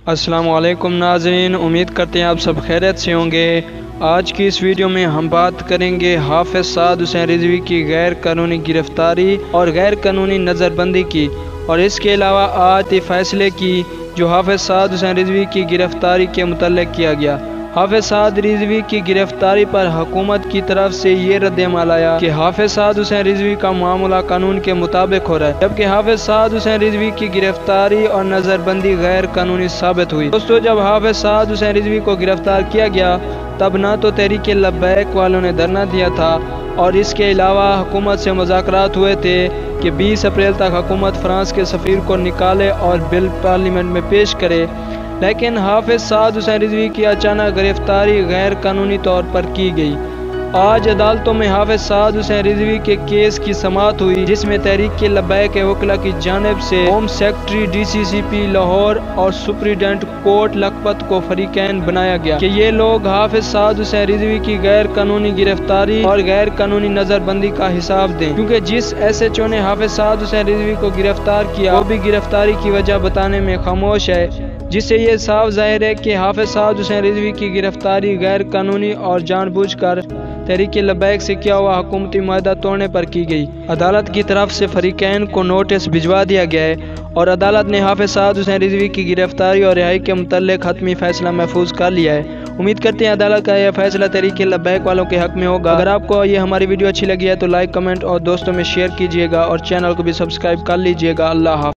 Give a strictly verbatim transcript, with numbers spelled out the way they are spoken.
السلام علیکم ناظرین، امید کرتے ہیں آپ سب خیریت سے ہوں گے۔ آج کی اس ویڈیو میں ہم بات کریں گے حافظ سعد حسین رضوی کی غیر قانونی گرفتاری اور غیر قانونی نظر بندی کی، اور اس کے علاوہ آج فیصلے کی جو حافظ سعد حسین رضوی کی گرفتاری کے متعلق کیا گیا۔ حافظ سعد رضوی کی گرفتاری پر حکومت کی طرف سے یہ رد عمل آیا کہ حافظ سعد حسین رضوی کا معاملہ قانون کے مطابق ہو رہا ہے، جبکہ حافظ سعد حسین رضوی کی گرفتاری اور نظر بندی غیر قانونی ثابت ہوئی۔ دوستو، جب حافظ سعد حسین رضوی کو گرفتار کیا گیا تب نہ تو تحریک لبیک والوں نے دھرنا دیا تھا، اور اس کے علاوہ حکومت سے مذاکرات ہوئے تھے کہ بیس اپریل تک حکومت فرانس کے سفیر کو نکالے اور بل پارلیمنٹ میں پیش کرے، لیکن حافظ سعد حسین رضوی کی اچانک گرفتاری غیر قانونی طور پر کی گئی۔ آج عدالتوں میں حافظ سعد حسین رضوی کے کیس کی سماعت ہوئی، جس میں تحریک لبیک کے وکلاء کی جانب سے home secretary D C C P Lahore اور سپرنٹنڈنٹ کورٹ لکھپت کو فریقین بنایا گیا کہ یہ لوگ حافظ سعد حسین رضوی کی غیر قانونی گرفتاری اور غیر قانونی نظر بندی کا حساب دیں، کیونکہ جس ایس ایچ او نے حافظ سعد حسین رضوی کو گرفتار کیا وہ بھی گرفتاری کی وجہ بتانے میں خاموش ہے، جس سے یہ صاف ظاہر ہے کہ حافظ سعد حسین رضوی کی گرفتاری غیر قانونی اور جان بوجھ کر تحریک لبیک سے کیا ہوا حکومتی معاہدہ توڑنے پر کی گئی۔ عدالت کی طرف سے فریقین کو نوٹس بھجوا دیا گیا ہے، اور عدالت نے حافظ سعد حسین رضوی کی گرفتاری اور رہائی کے متعلق حتمی فیصلہ محفوظ کر لیا ہے۔ امید کرتے ہیں عدالت کا یہ فیصلہ تحریک لبیک والوں کے حق میں ہوگا۔ اگر آپ کو یہ ہماری ویڈیو اچھی لگی ہے تو لائک، کمنٹ اور دوستوں میں شیئر کیجیے گا، اور چینل کو بھی سبسکرائب کر لیجیے گا۔ اللہ حافظ۔